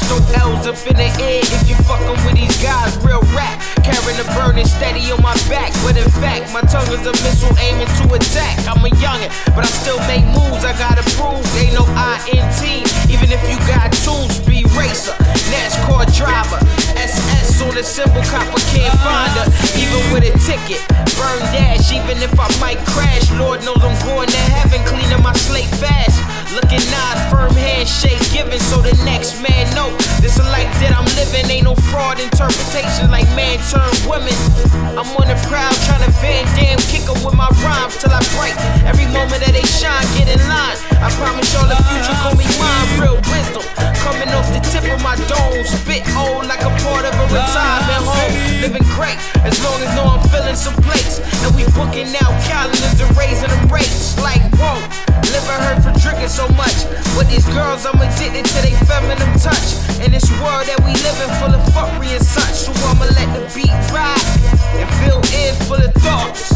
throw L's up in the air if you fucking with these guys. Real rap, carrying the burden steady on my back. But in fact, my tongue is a missile aiming to attack. I'm a youngin', but I still make moves. I gotta prove, ain't no INT. Even if you got tools, speed racer, NASCAR driver, SS on the symbol, copper can't find her. Even with a ticket, burn dash. Even if I might crash, Lord knows I'm going to heaven, cleaning my slate fast. Looking nice, firm handshake given, so the next man know this a life that I'm living. Ain't no fraud interpretation like man turn women. I'm on the prowl, trying to Van Damme kick 'em with my rhymes till I break. Every moment that they shine, get in line. I promise y'all the future gon' be mine. Real wisdom coming off the tip of my dome. Spit old like a part of a retirement home. Living great as long as know I'm filling some plates. And we booking out calendars and raising them rates. Like whoa, liver hurt for drinking so much. With these girls I'm addicted to they feminine touch. In this world that we live in full of fuckery and such. So I'ma let the beat ride and fill in full of thoughts.